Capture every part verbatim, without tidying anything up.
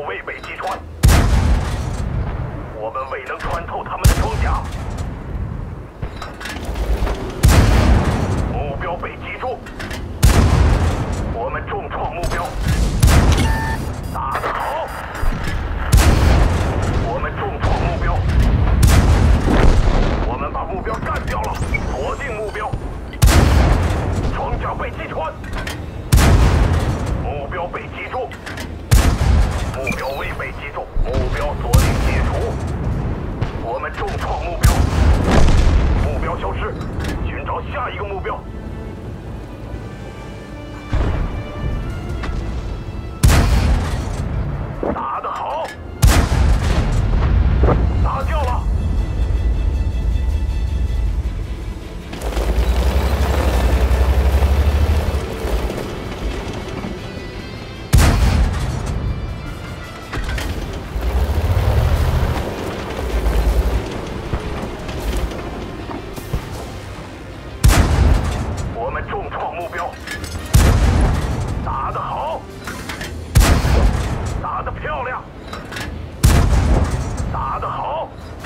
未被击穿，我们未能穿透他们的装甲。目标被击中，我们重创目标。打得好，我们重创目标，我们把目标干掉了，锁定目标。装甲被击穿，目标被击中。目标未被击中，目标锁定解除。我们重创目标，目标消失，寻找下一个目标。打得好，打掉了。重创目标，打得好，打得漂亮，打得好，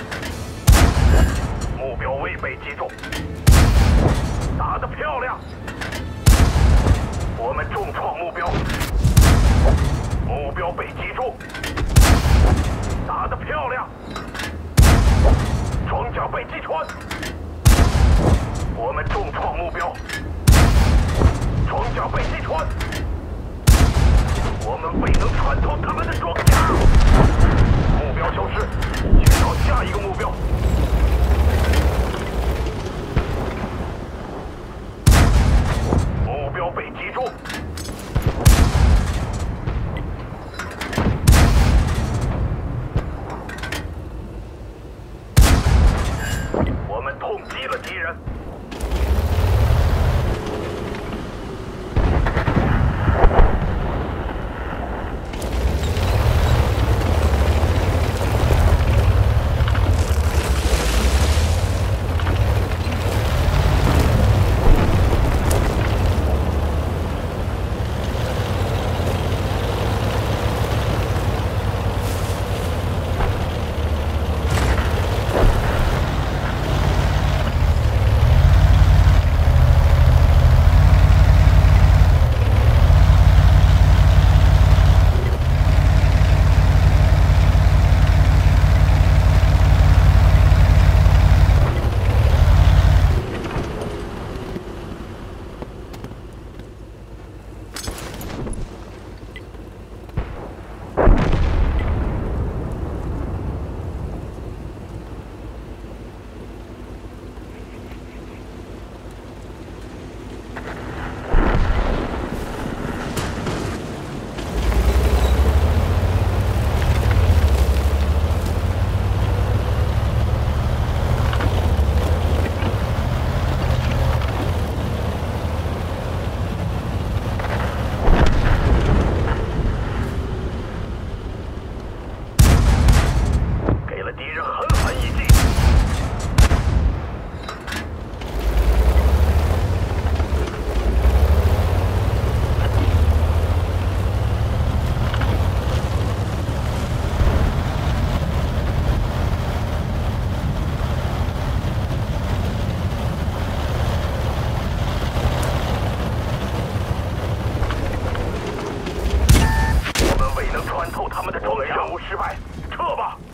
目标未被击中，打得漂亮，我们重创目标，目标被击中，打得漂亮，装甲被击穿，我们重创目标。装甲被击穿，我们未能穿透他们的装甲。目标消失，寻找下一个目标。目标被击中，我们痛击了敌人。穿透他们的装甲，任务失败，撤吧。